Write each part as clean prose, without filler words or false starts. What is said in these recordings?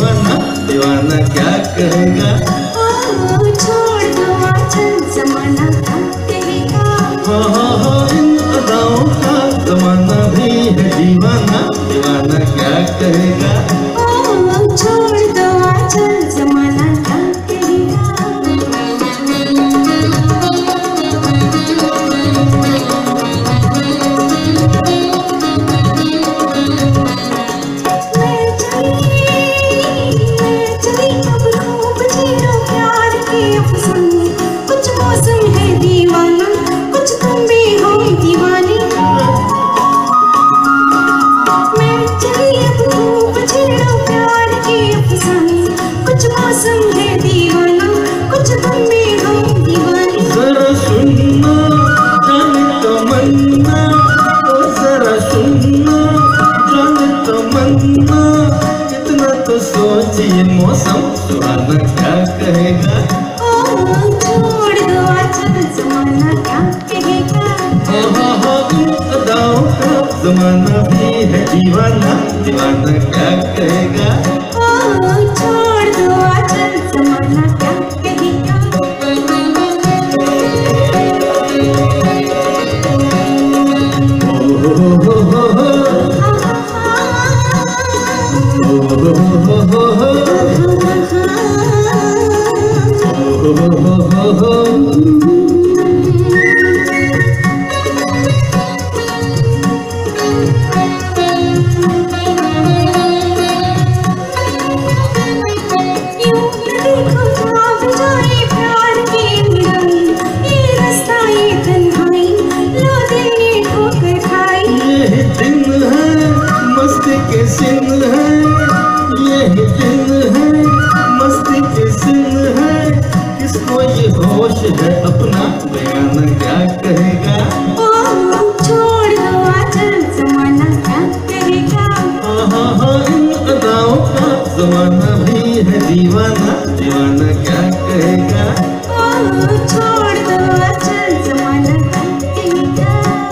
दीवाना, दीवाना क्या कहेगा। छोड़ दो आंचल जमाना क्या कहेगा। इन अदाओं का जमाना भी है दीवाना, दीवाना क्या कहेगा। छोड़ दो आंचल जमाना क्या कहेगा। मैं चली अब खूब छेड़ो प्यार के अफसाने। कुछ मौसम है दीवाना, कुछ तुम भी हो दीवानी। मैं चली अब खूब छेड़ो प्यार के अफसाने। कुछ मौसम है दीवाना, कुछ तुम भी हो दीवानी। जरा सुनना जाने तमन्ना, ओ जरा सुनना जाने तमन्ना, इतना तो सोचिए मौसम सुहाना क्या कहेगा। छोड़ दो आंचल जमाना क्या कहेगा। इन अदाओं का जमाना भी है दीवाना, दीवाना क्या कहेगा। छोड़ दो आंचल जमाना क्या कहेगा। होश है अपना बयान क्या कहेगा। छोड़ दो आंचल जमाना क्या कहेगा। इन अदाओं का जमाना भी है दीवाना, दीवाना क्या कहेगा। छोड़ दो आंचल जमाना क्या कहेगा।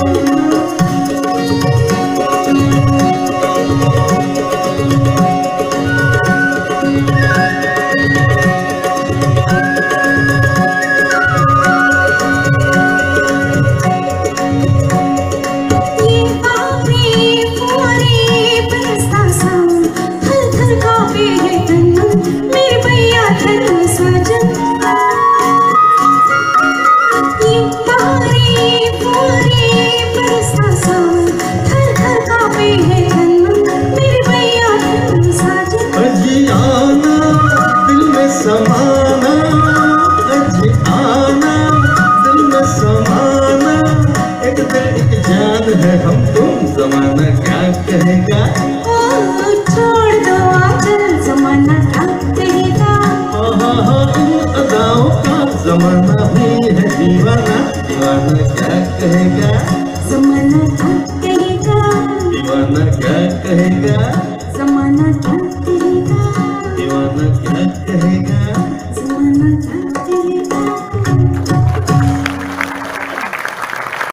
समाना आना दिल में समाना, एक दिल एक जान है हम तुम, जमाना क्या कहेगा। छोड़ दो आंचल जमाना क्या कहेगा। इन अदाओं का जमाना भी है दीवाना, दीवाना क्या कहेगा। जमाना क्या कहेगा। दीवाना क्या कहेगा। जमाना क्या कहेगा। दीवाना क्या कहेगा। जमाना क्या